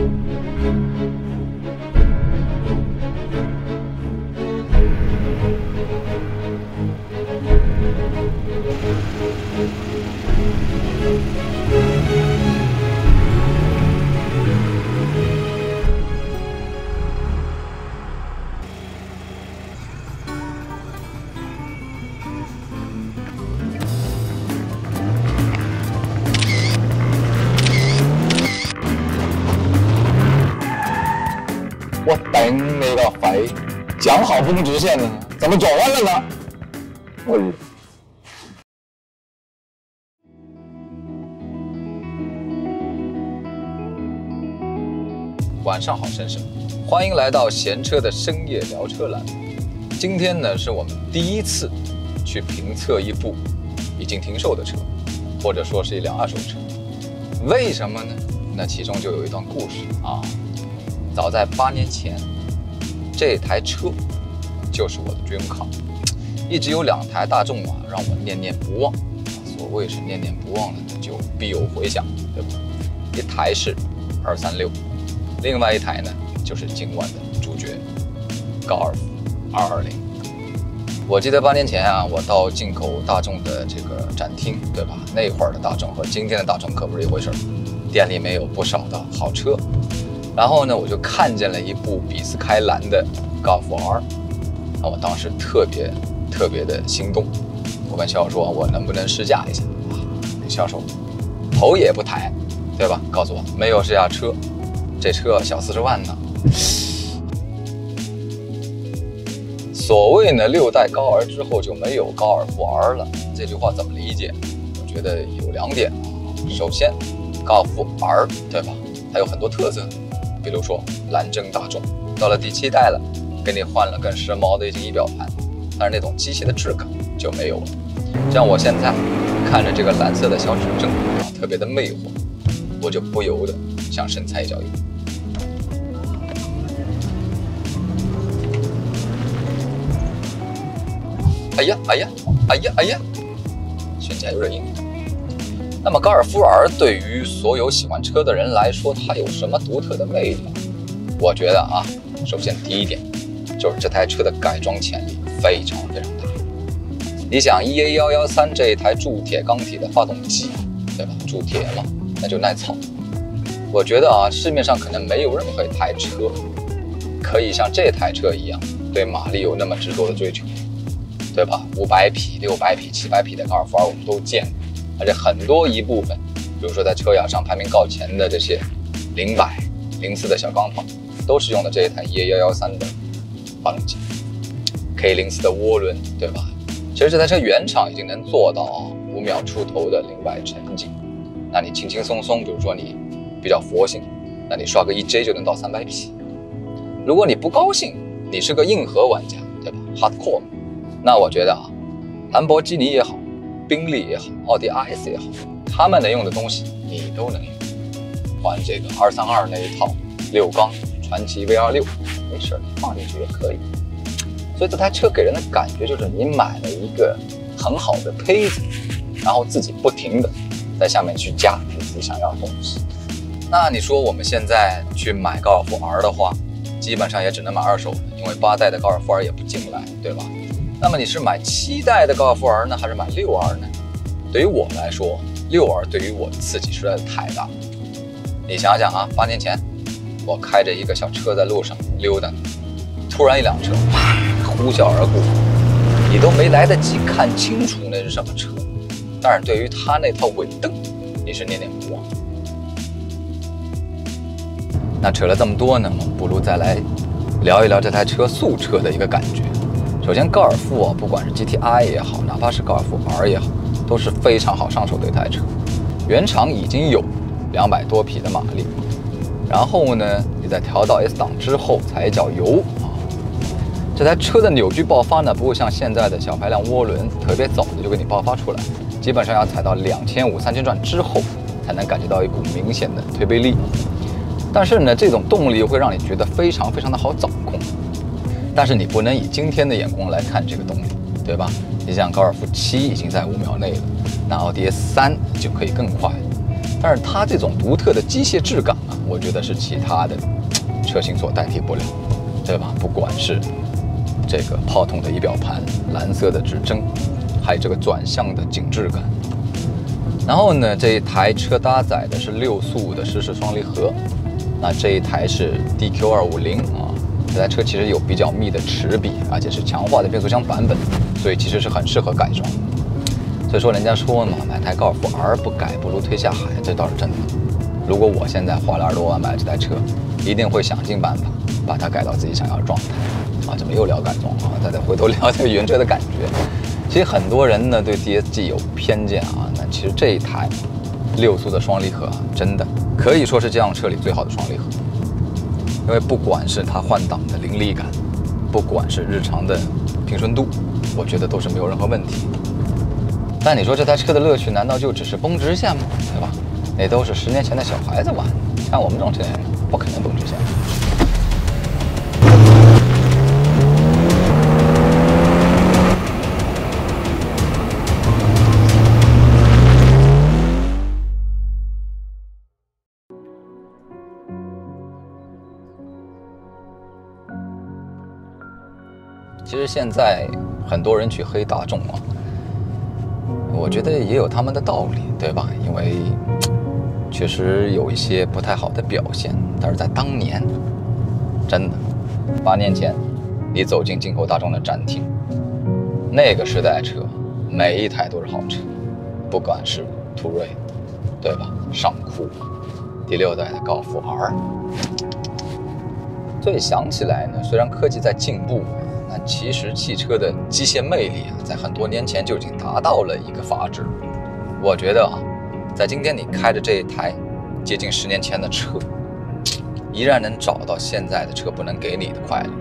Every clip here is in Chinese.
我顶你个肺！讲好风直线的呢，怎么转弯了呢？我。晚上好，先生，欢迎来到闲车的深夜聊车栏。今天呢，是我们第一次去评测一部已经停售的车，或者说是一辆二手车。为什么呢？那其中就有一段故事啊。早在8年前，这台车就是我的 dream car， 一直有2台大众啊，让我念念不忘。所谓是念念不忘的，就必有回响，对吧？一台是236，另外一台呢，就是今晚的主角高尔夫220。我记得8年前啊，我到进口大众的这个展厅，对吧？那会儿的大众和今天的大众可不是一回事儿，店里面有不少的好车。然后呢，我就看见了一部比斯开兰的高尔夫 R， 那我当时特别的心动。我问销售说，我能不能试驾一下啊？销售头也不抬，对吧？告诉我没有试驾车，这车小40万呢。所谓呢，6代高 R 之后就没有高尔夫 R 了，这句话怎么理解？我觉得有2点啊。首先，高尔夫 R 对吧？它有很多特色。比如说蓝针大众，到了第7代了，给你换了更时髦的一些仪表盘，但是那种机械的质感就没有了。像我现在看着这个蓝色的小指针啊，特别的魅惑，我就不由得想深踩一脚油。哎呀哎呀哎呀哎呀，悬架有点硬。那么高尔夫 R 对于所有喜欢车的人来说，它有什么独特的魅力？我觉得啊，首先第一点就是这台车的改装潜力非常大。你想 EA113 这一台铸铁钢体的发动机，对吧？铸铁嘛，那就耐操。我觉得啊，市面上可能没有任何一台车可以像这台车一样对马力有那么执着的追求，对吧？500匹、600匹、700匹的高尔夫 R 我们都见过。而且很多一部分，比如说在车雅上排名靠前的这些0百、04的小钢炮，都是用的这一台 EA113 的发动机 ，K04 的涡轮，对吧？其实这台车原厂已经能做到5秒出头的0百成绩，那你轻轻松松，比如说你比较佛性，那你刷个1J 就能到300匹。如果你不高兴，你是个硬核玩家，对吧 ？Hardcore， 那我觉得啊，兰博基尼也好。宾利也好，奥迪 RS 也好，他们能用的东西你都能用。换这个232那一套6缸传祺 V26，没事，你放进去也可以。所以这台车给人的感觉就是你买了一个很好的胚子，然后自己不停的在下面去加你自己想要的东西。那你说我们现在去买高尔夫 R 的话，基本上也只能买2手的，因为8代的高尔夫 R 也不进来，对吧？那么你是买7代的高尔夫 R 呢，还是买6 R 呢？对于我来说，6 R 对于我的刺激实在是太大了。你想想啊，8年前我开着一个小车在路上溜达，突然一辆车啪呼啸而过，你都没来得及看清楚那是什么车，但是对于它那套尾灯，你是念念不忘。那扯了这么多呢，我们不如再来聊一聊这台车素车的一个感觉。首先，高尔夫啊，不管是 GTI 也好，哪怕是高尔夫 R 也好，都是非常好上手的一台车。原厂已经有200多匹的马力，然后呢，你在调到 S 档之后踩一脚油啊。这台车的扭矩爆发呢，不会像现在的小排量涡轮特别早的就给你爆发出来，基本上要踩到2500、3000转之后，才能感觉到一股明显的推背力。但是呢，这种动力会让你觉得非常的好掌控。但是你不能以今天的眼光来看这个动力，对吧？你像高尔夫7已经在5秒内了，那奥迪 S3 就可以更快。但是它这种独特的机械质感啊， 我觉得是其他的车型所代替不了，对吧？不管是这个炮筒的仪表盘、蓝色的指针，还有这个转向的紧致感。然后呢，这一台车搭载的是6速的湿式双离合，那这一台是 DQ250啊。这台车其实有比较密的齿比，而且是强化的变速箱版本，所以其实是很适合改装。所以说人家说嘛，买台高尔夫 R 不改不如推下海，这倒是真的。如果我现在花了20多万买这台车，一定会想尽办法把它改到自己想要的状态。啊，怎么又聊改装啊？再回头聊这个原车的感觉。其实很多人呢对 DSG 有偏见啊，那其实这一台6速的双离合啊，真的可以说是这辆车里最好的双离合。因为不管是它换挡的凌厉感，不管是日常的平顺度，我觉得都是没有任何问题。但你说这台车的乐趣难道就只是绷直线吗？对吧？那都是10年前的小孩子玩，像我们这种成年人不可能绷直线。其实现在很多人去黑大众啊，我觉得也有他们的道理，对吧？因为确实有一些不太好的表现，但是在当年，真的，8年前，你走进进口大众的展厅，那个时代车，每一台都是好车，不管是途锐，对吧？尚酷，第6代的高尔夫 R。所以想起来呢，虽然科技在进步，那其实汽车的机械魅力啊，在很多年前就已经达到了一个阀值。我觉得啊，在今天你开着这一台接近10年前的车，依然能找到现在的车不能给你的快乐。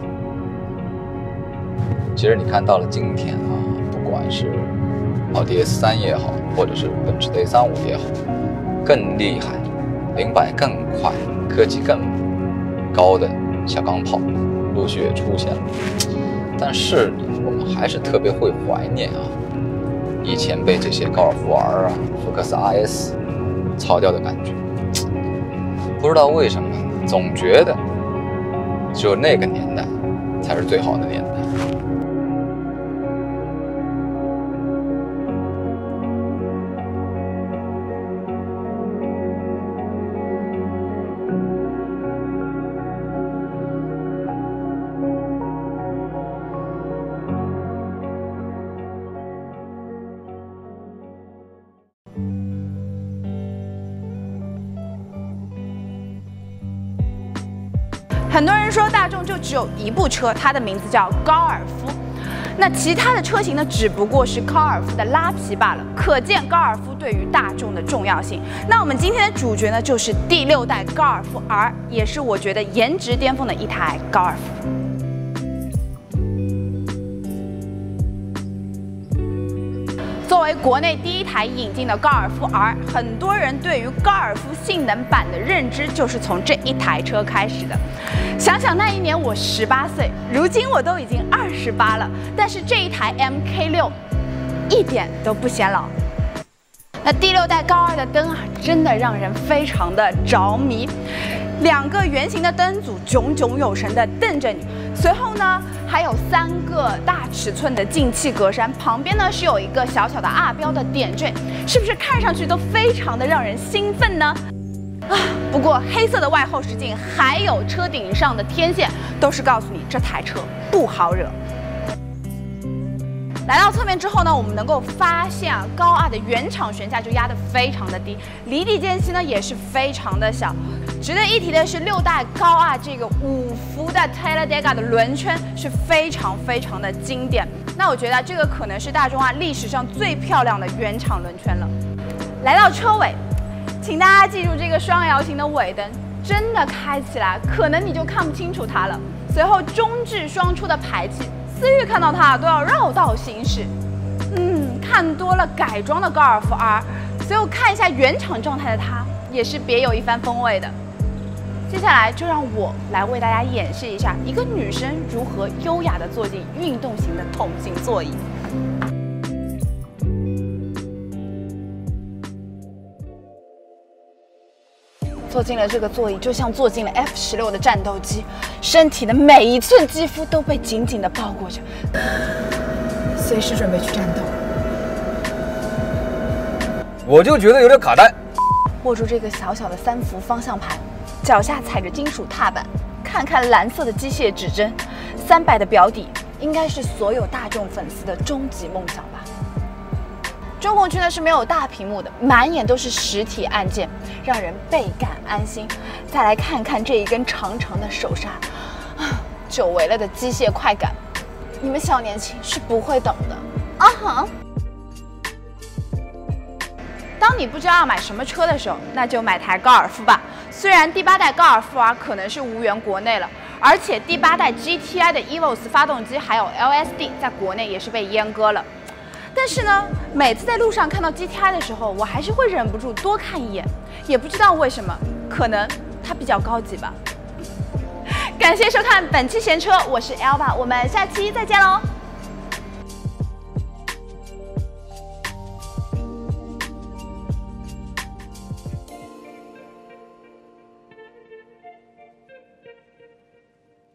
其实你看到了今天啊，不管是奥迪 S3 也好，或者是奔驰的 A35 也好，更厉害、零百更快、科技更高的小钢炮陆续也出现了，但是我们还是特别会怀念啊，以前被这些高尔夫 R 啊、福克斯 RS 操掉的感觉。不知道为什么，总觉得只有那个年代才是最好的年代。 很多人说大众就只有一部车，它的名字叫高尔夫。那其他的车型呢，只不过是高尔夫的拉皮罢了。可见高尔夫对于大众的重要性。那我们今天的主角呢，就是第6代高尔夫 R， 也是我觉得颜值巅峰的一台高尔夫。作为国内第一台引进的高尔夫 R， 很多人对于高尔夫性能版的认知就是从这一台车开始的。想想那一年我18岁，如今我都已经28了，但是这一台 MK6 一点都不显老。那第6代高2的灯啊，真的让人非常的着迷。2个圆形的灯组炯炯有神的瞪着你，随后呢还有3个大尺寸的进气格栅，旁边呢是有一个小小的 R 标的点缀，是不是看上去都非常的让人兴奋呢？不过黑色的外后视镜还有车顶上的天线，都是告诉你这台车不好惹。来到侧面之后呢，我们能够发现啊，高2的原厂悬架就压得非常的低，离地间隙呢也是非常的小。值得一提的是，6代高2这个5幅的 Talladega 的轮圈是非常的经典。那我觉得这个可能是大众历史上最漂亮的原厂轮圈了。来到车尾，请大家记住这个双摇型的尾灯，真的开起来可能你就看不清楚它了。随后中置双出的排气。思域看到它都要绕道行驶。看多了改装的高尔夫 R， 随后看一下原厂状态的它，也是别有一番风味的。接下来就让我来为大家演示一下一个女生如何优雅地坐进运动型的筒形座椅。 坐进了这个座椅，就像坐进了 F-16的战斗机，身体的每一寸肌肤都被紧紧地包裹着，随时准备去战斗。 我就觉得有点卡带。 握住这个小小的3伏方向盘，脚下踩着金属踏板，看看蓝色的机械指针，300的表底，应该是所有大众粉丝的终极梦想吧。中控区呢是没有大屏幕的，满眼都是实体按键，让人倍感安心。再来看看这一根长长的手刹，久违了的机械快感，你们小年轻是不会懂的啊哈。当你不知道要买什么车的时候，那就买台高尔夫吧。虽然第8代高尔夫可能是无缘国内了，而且第8代 GTI 的 EVOS 发动机还有 LSD 在国内也是被阉割了。但是呢，每次在路上看到 GTI 的时候，我还是会忍不住多看一眼，也不知道为什么，可能它比较高级吧。感谢收看本期闲车，我是 Elva， 我们下期再见喽。